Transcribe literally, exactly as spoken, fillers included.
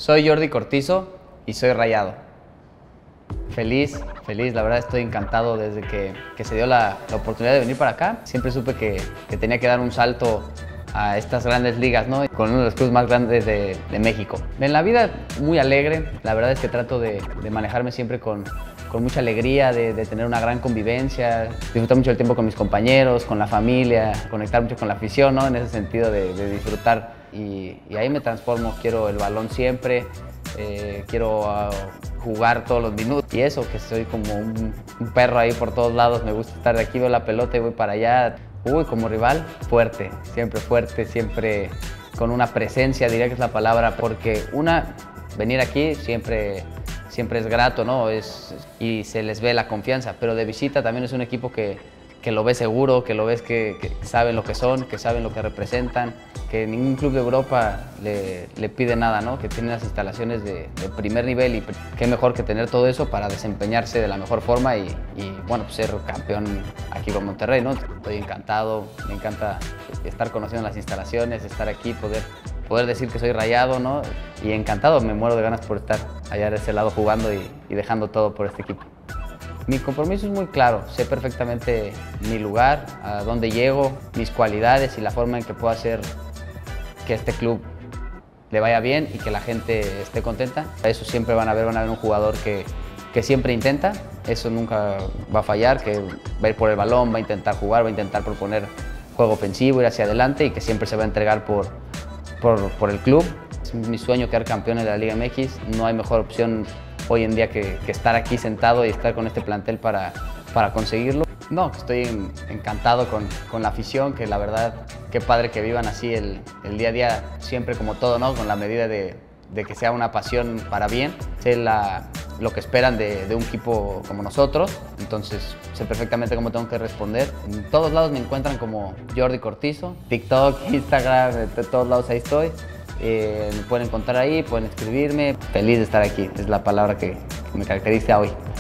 Soy Jordi Cortizo y soy rayado. Feliz, feliz, la verdad estoy encantado desde que, que se dio la, la oportunidad de venir para acá. Siempre supe que, que tenía que dar un salto a estas grandes ligas, ¿no? Con uno de los clubes más grandes de, de México. En la vida muy alegre, la verdad es que trato de, de manejarme siempre con, con mucha alegría, de, de tener una gran convivencia, disfrutar mucho el tiempo con mis compañeros, con la familia, conectar mucho con la afición, ¿no? En ese sentido de, de disfrutar y, y ahí me transformo, quiero el balón siempre, eh, quiero uh, jugar todos los minutos y eso, que soy como un, un perro ahí por todos lados, me gusta estar de aquí, veo la pelota y voy para allá. Uy, como rival, fuerte, siempre fuerte, siempre con una presencia, diría que es la palabra, porque una, venir aquí siempre, siempre es grato, ¿no? Es, y se les ve la confianza, pero de visita también es un equipo que, que lo ves seguro, que lo ves que, que saben lo que son, que saben lo que representan, que ningún club de Europa le, le pide nada, ¿no? Que tiene las instalaciones de, de primer nivel y qué mejor que tener todo eso para desempeñarse de la mejor forma y, y bueno, pues ser campeón aquí con Monterrey, ¿no? Estoy encantado, me encanta estar conociendo las instalaciones, estar aquí, poder, poder decir que soy rayado, ¿no? Y encantado, me muero de ganas por estar allá de ese lado jugando y, y dejando todo por este equipo. Mi compromiso es muy claro, sé perfectamente mi lugar, a dónde llego, mis cualidades y la forma en que puedo hacer que este club le vaya bien y que la gente esté contenta. Eso siempre van a ver, van a ver un jugador que, que siempre intenta, eso nunca va a fallar, que va a ir por el balón, va a intentar jugar, va a intentar proponer juego ofensivo, ir hacia adelante y que siempre se va a entregar por, por, por el club. Es mi sueño quedar campeones de la Liga M X, no hay mejor opción hoy en día que, que estar aquí sentado y estar con este plantel para, para conseguirlo. No, estoy en, encantado con, con la afición, que la verdad, qué padre que vivan así el, el día a día, siempre como todo, ¿no? Con la medida de, de que sea una pasión para bien. Sé la, lo que esperan de, de un equipo como nosotros, entonces sé perfectamente cómo tengo que responder. En todos lados me encuentran como Jordi Cortizo, TikTok, Instagram, de todos lados ahí estoy. Eh, me pueden encontrar ahí, pueden escribirme. Feliz de estar aquí, es la palabra que, que me caracteriza hoy.